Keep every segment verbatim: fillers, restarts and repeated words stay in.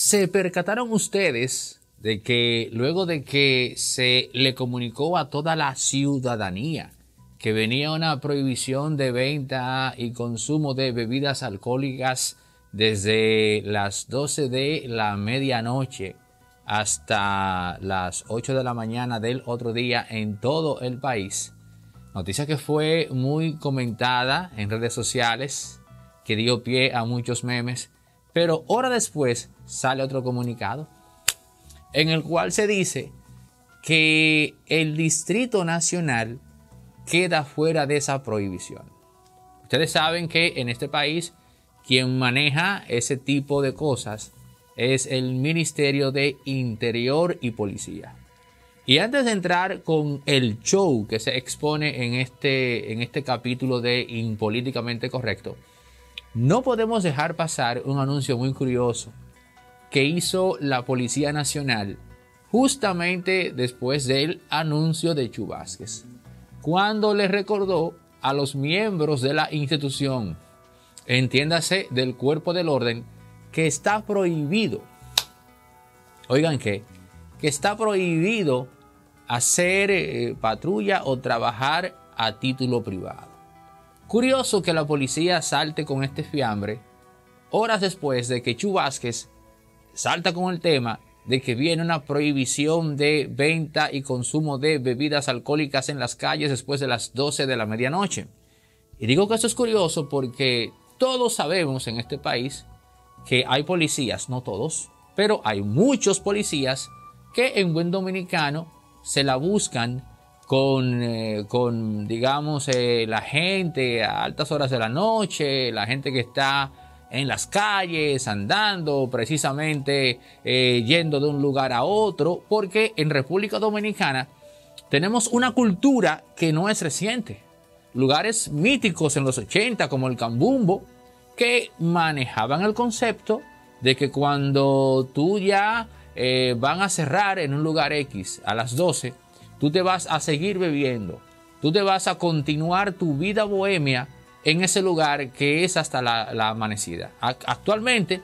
¿Se percataron ustedes de que luego de que se le comunicó a toda la ciudadanía que venía una prohibición de venta y consumo de bebidas alcohólicas desde las doce de la medianoche hasta las ocho de la mañana del otro día en todo el país? Noticia que fue muy comentada en redes sociales, que dio pie a muchos memes, pero hora después sale otro comunicado en el cual se dice que el Distrito Nacional queda fuera de esa prohibición. Ustedes saben que en este país quien maneja ese tipo de cosas es el Ministerio de Interior y Policía. Y antes de entrar con el show que se expone en este, en este capítulo de Impolíticamente Correcto, no podemos dejar pasar un anuncio muy curioso que hizo la Policía Nacional justamente después del anuncio de Chu Vázquez, cuando le recordó a los miembros de la institución, entiéndase del cuerpo del orden, que está prohibido, oigan qué, que está prohibido hacer eh, patrulla o trabajar a título privado. Curioso que la policía salte con este fiambre horas después de que Chu Vázquez salta con el tema de que viene una prohibición de venta y consumo de bebidas alcohólicas en las calles después de las doce de la medianoche. Y digo que esto es curioso porque todos sabemos en este país que hay policías, no todos, pero hay muchos policías que en buen dominicano se la buscan con, eh, con digamos, eh, la gente a altas horas de la noche, la gente que está en las calles, andando, precisamente eh, yendo de un lugar a otro, porque en República Dominicana tenemos una cultura que no es reciente. Lugares míticos en los ochenta, como el Cambumbo, que manejaban el concepto de que cuando tú ya eh, van a cerrar en un lugar X a las doce, tú te vas a seguir bebiendo, tú te vas a continuar tu vida bohemia en ese lugar que es hasta la, la amanecida. Actualmente,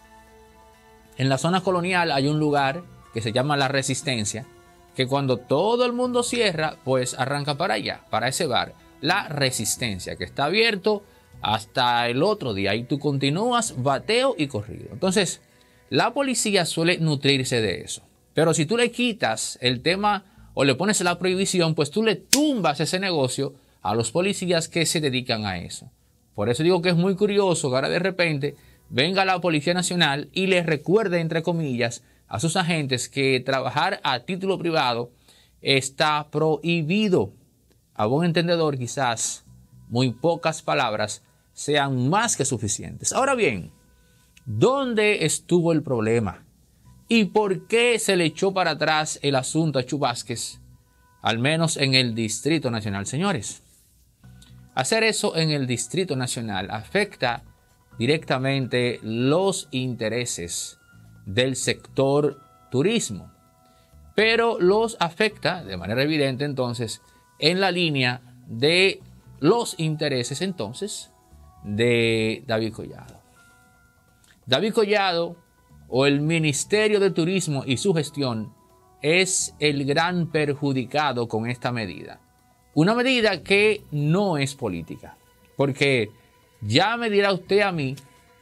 en la zona colonial hay un lugar que se llama La Resistencia, que cuando todo el mundo cierra, pues arranca para allá, para ese bar, La Resistencia, que está abierto hasta el otro día. Y tú continúas bateo y corrido. Entonces, la policía suele nutrirse de eso. Pero si tú le quitas el tema o le pones la prohibición, pues tú le tumbas ese negocio a los policías que se dedican a eso. Por eso digo que es muy curioso que ahora de repente venga la Policía Nacional y les recuerde, entre comillas, a sus agentes que trabajar a título privado está prohibido. A buen entendedor, quizás muy pocas palabras sean más que suficientes. Ahora bien, ¿dónde estuvo el problema? ¿Y por qué se le echó para atrás el asunto a Chu Vázquez? Al menos en el Distrito Nacional, señores. Hacer eso en el Distrito Nacional afecta directamente los intereses del sector turismo, pero los afecta de manera evidente entonces en la línea de los intereses entonces de David Collado. David Collado o el Ministerio de Turismo y su gestión es el gran perjudicado con esta medida. Una medida que no es política, porque ya me dirá usted a mí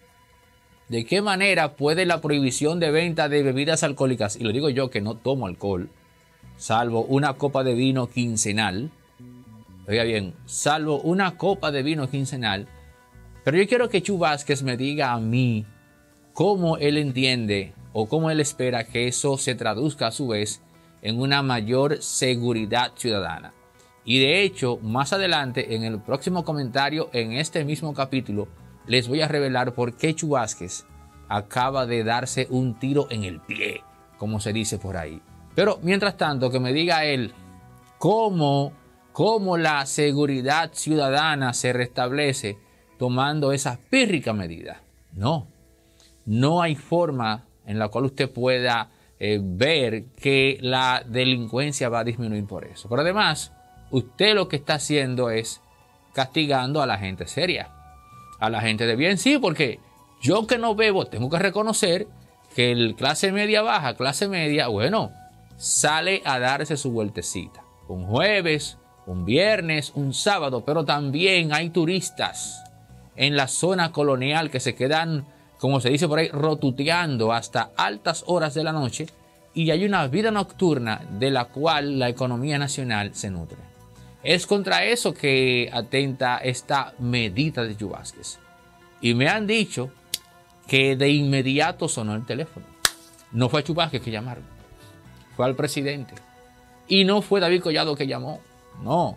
de qué manera puede la prohibición de venta de bebidas alcohólicas, y lo digo yo que no tomo alcohol, salvo una copa de vino quincenal, oiga bien, salvo una copa de vino quincenal, pero yo quiero que Chu Vázquez me diga a mí cómo él entiende o cómo él espera que eso se traduzca a su vez en una mayor seguridad ciudadana. Y de hecho, más adelante, en el próximo comentario, en este mismo capítulo, les voy a revelar por qué Chu Vázquez acaba de darse un tiro en el pie, como se dice por ahí. Pero, mientras tanto, que me diga él cómo, cómo la seguridad ciudadana se restablece tomando esa pírrica medida. No, no hay forma en la cual usted pueda eh, ver que la delincuencia va a disminuir por eso. Pero además, usted lo que está haciendo es castigando a la gente seria, a la gente de bien. Sí, porque yo que no bebo tengo que reconocer que el clase media baja, clase media, bueno, sale a darse su vueltecita. Un jueves, un viernes, un sábado, pero también hay turistas en la zona colonial que se quedan, como se dice por ahí, rotuteando hasta altas horas de la noche, y hay una vida nocturna de la cual la economía nacional se nutre. Es contra eso que atenta esta medida de Chu Vázquez. Y me han dicho que de inmediato sonó el teléfono. No fue a Chu Vázquez que llamaron, fue al presidente. Y no fue David Collado que llamó, no.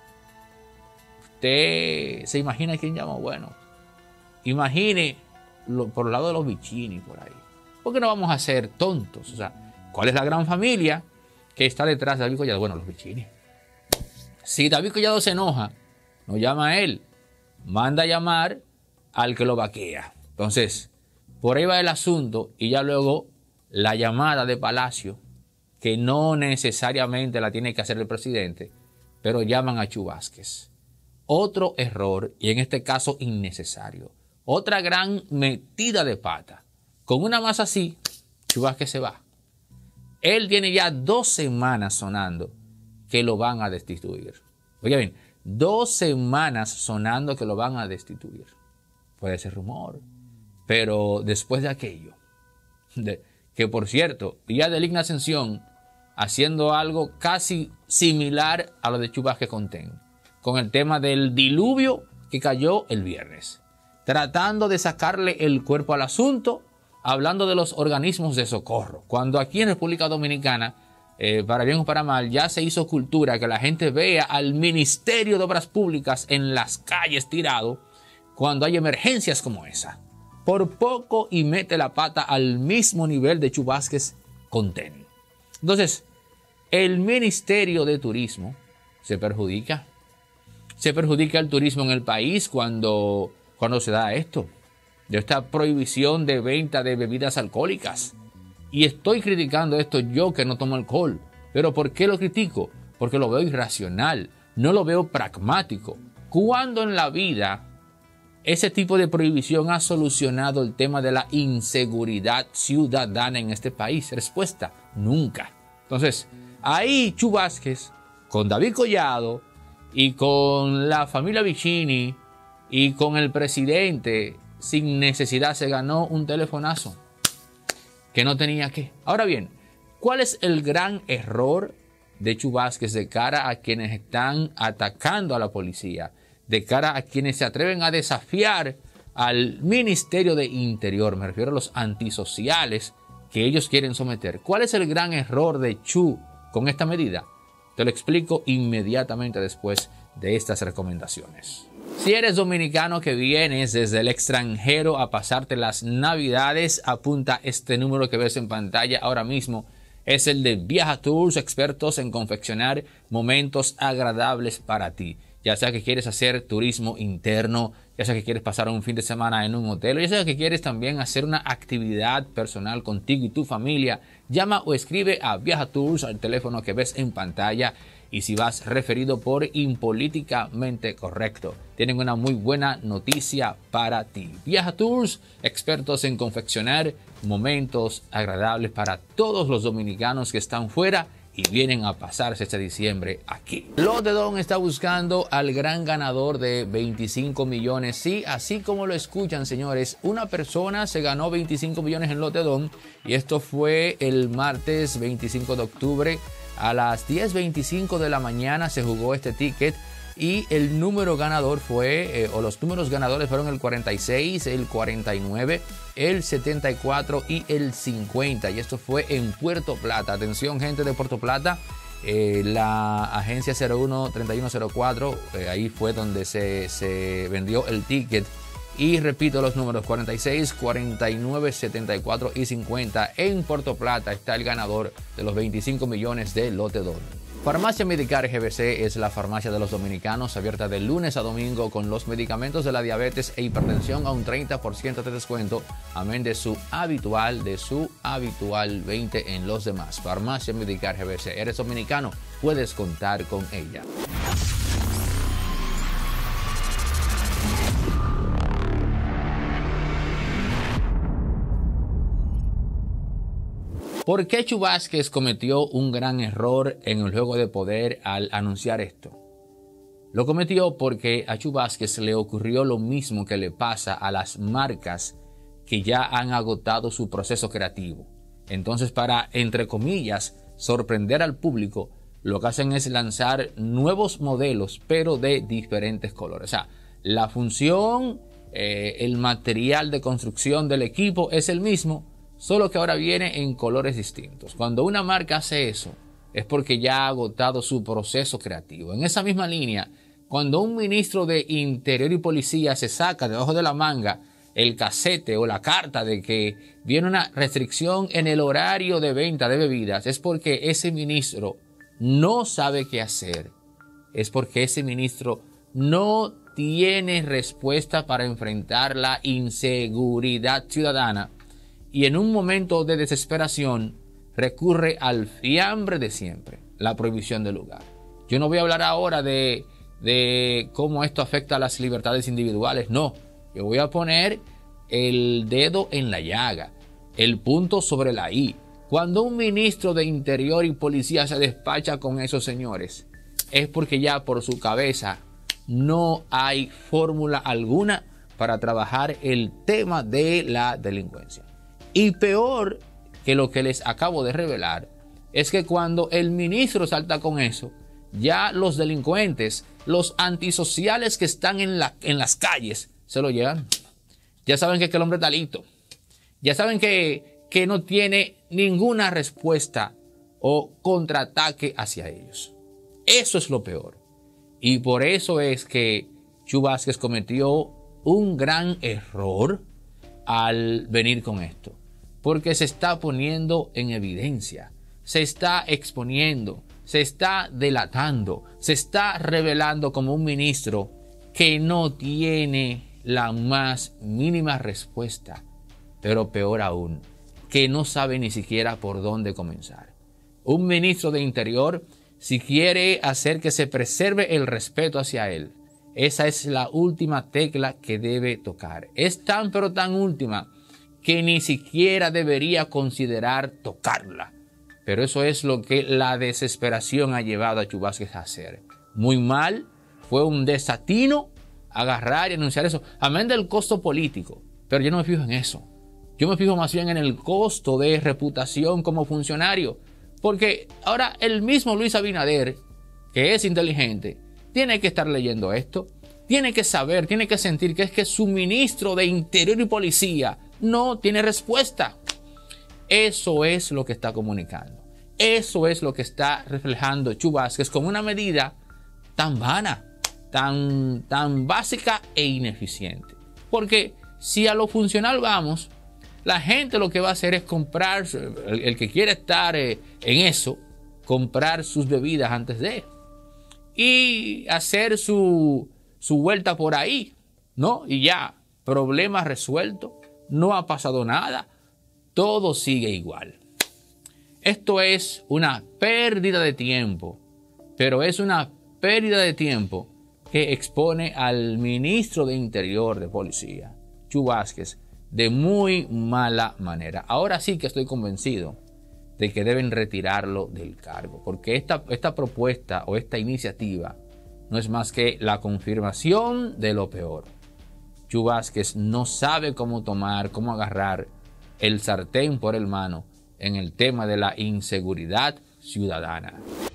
Usted se imagina quién llamó. Bueno, imagine lo, por el lado de los Vicini por ahí. ¿Por qué no vamos a ser tontos? O sea, ¿cuál es la gran familia que está detrás de David Collado? Bueno, los Vicini. Si David Collado se enoja, no llama a él, manda a llamar al que lo vaquea. Entonces, por ahí va el asunto, y ya luego la llamada de Palacio, que no necesariamente la tiene que hacer el presidente, pero llaman a Chu Vázquez. Otro error, y en este caso innecesario. Otra gran metida de pata. Con una más así, Chu Vázquez se va. Él tiene ya dos semanas sonando que lo van a destituir. Oiga bien, dos semanas sonando que lo van a destituir. Puede ser rumor, pero después de aquello, de, que por cierto, ya de Ligna Ascensión, haciendo algo casi similar a lo de Chu Vázquez con Ten, con el tema del diluvio que cayó el viernes, tratando de sacarle el cuerpo al asunto, hablando de los organismos de socorro, cuando aquí en República Dominicana, eh, para bien o para mal, ya se hizo cultura que la gente vea al Ministerio de Obras Públicas en las calles tirado cuando hay emergencias como esa. Por poco y mete la pata al mismo nivel de Chu Vázquez con Ten. Entonces, el Ministerio de Turismo se perjudica. Se perjudica el turismo en el país cuando, cuando se da esto, de esta prohibición de venta de bebidas alcohólicas. Y estoy criticando esto yo que no tomo alcohol. ¿Pero por qué lo critico? Porque lo veo irracional, no lo veo pragmático. ¿Cuándo en la vida ese tipo de prohibición ha solucionado el tema de la inseguridad ciudadana en este país? Respuesta, nunca. Entonces, ahí Chu Vázquez, con David Collado y con la familia Vicini y con el presidente, sin necesidad se ganó un telefonazo que no tenía que. Ahora bien, ¿cuál es el gran error de Chu Vázquez de cara a quienes están atacando a la policía, de cara a quienes se atreven a desafiar al Ministerio de Interior? Me refiero a los antisociales que ellos quieren someter. ¿Cuál es el gran error de Chu con esta medida? Te lo explico inmediatamente después de estas recomendaciones. Si eres dominicano que vienes desde el extranjero a pasarte las navidades, apunta este número que ves en pantalla ahora mismo. Es el de Viaja Tours, expertos en confeccionar momentos agradables para ti. Ya sea que quieres hacer turismo interno, ya sea que quieres pasar un fin de semana en un hotel, o ya sea que quieres también hacer una actividad personal contigo y tu familia, llama o escribe a Viaja Tours al teléfono que ves en pantalla. Y si vas referido por Impolíticamente Correcto, tienen una muy buena noticia para ti. Viaja Tours, expertos en confeccionar momentos agradables para todos los dominicanos que están fuera y vienen a pasarse este diciembre aquí. Lot de Don está buscando al gran ganador de veinticinco millones. Sí, así como lo escuchan, señores, una persona se ganó veinticinco millones en Lot de Don, y esto fue el martes veinticinco de octubre. A las diez veinticinco de la mañana se jugó este ticket y el número ganador fue, eh, o los números ganadores fueron el cuarenta y seis, el cuarenta y nueve, el setenta y cuatro y el cincuenta. Y esto fue en Puerto Plata. Atención, gente de Puerto Plata. Eh, la agencia cero uno treinta y uno cero cuatro, eh, ahí fue donde se, se vendió el ticket. Y repito los números: cuarenta y seis, cuarenta y nueve, setenta y cuatro y cincuenta. En Puerto Plata está el ganador de los veinticinco millones de Lot de Don. Farmacia Medicar G B C es la farmacia de los dominicanos, abierta de lunes a domingo con los medicamentos de la diabetes e hipertensión a un treinta por ciento de descuento, amén de su habitual, de su habitual veinte en los demás. Farmacia Medicar G B C. Eres dominicano, puedes contar con ella. ¿Por qué Chu Vázquez cometió un gran error en el juego de poder al anunciar esto? Lo cometió porque a Chu Vázquez le ocurrió lo mismo que le pasa a las marcas que ya han agotado su proceso creativo. Entonces, para, entre comillas, sorprender al público, lo que hacen es lanzar nuevos modelos, pero de diferentes colores. O sea, la función, eh, el material de construcción del equipo es el mismo, solo que ahora viene en colores distintos. Cuando una marca hace eso, es porque ya ha agotado su proceso creativo. En esa misma línea, cuando un ministro de Interior y Policía se saca debajo de la manga el casete o la carta de que viene una restricción en el horario de venta de bebidas, es porque ese ministro no sabe qué hacer. Es porque ese ministro no tiene respuesta para enfrentar la inseguridad ciudadana y en un momento de desesperación recurre al fiambre de siempre, la prohibición del lugar. Yo no voy a hablar ahora de, de cómo esto afecta a las libertades individuales, no. Yo voy a poner el dedo en la llaga, el punto sobre la i. Cuando un ministro de Interior y Policía se despacha con esos señores, es porque ya por su cabeza no hay fórmula alguna para trabajar el tema de la delincuencia. Y peor que lo que les acabo de revelar es que cuando el ministro salta con eso, ya los delincuentes, los antisociales que están en, la, en las calles, se lo llevan. Ya saben que, que el hombre está listo. Ya saben que, que no tiene ninguna respuesta o contraataque hacia ellos. Eso es lo peor. Y por eso es que Chu Vázquez cometió un gran error al venir con esto. Porque se está poniendo en evidencia, se está exponiendo, se está delatando, se está revelando como un ministro que no tiene la más mínima respuesta, pero peor aún, que no sabe ni siquiera por dónde comenzar. Un ministro de Interior, si quiere hacer que se preserve el respeto hacia él, esa es la última tecla que debe tocar. Es tan pero tan última que ni siquiera debería considerar tocarla. Pero eso es lo que la desesperación ha llevado a Chu Vázquez a hacer. Muy mal, fue un desatino agarrar y anunciar eso, amén del costo político. Pero yo no me fijo en eso. Yo me fijo más bien en el costo de reputación como funcionario. Porque ahora el mismo Luis Abinader, que es inteligente, tiene que estar leyendo esto. Tiene que saber, tiene que sentir que es que su ministro de Interior y Policía no tiene respuesta. Eso es lo que está comunicando. Eso es lo que está reflejando Chu Vázquez con una medida tan vana, tan, tan básica e ineficiente. Porque si a lo funcional vamos, la gente lo que va a hacer es comprar, el, el que quiere estar eh, en eso, comprar sus bebidas antes de y hacer su, su vuelta por ahí, ¿no? Y ya, problema resuelto. No ha pasado nada, todo sigue igual. Esto es una pérdida de tiempo, pero es una pérdida de tiempo que expone al ministro de Interior de Policía, Chu Vázquez, de muy mala manera. Ahora sí que estoy convencido de que deben retirarlo del cargo, porque esta, esta propuesta o esta iniciativa no es más que la confirmación de lo peor. Chu Vázquez no sabe cómo tomar, cómo agarrar el sartén por el mano en el tema de la inseguridad ciudadana.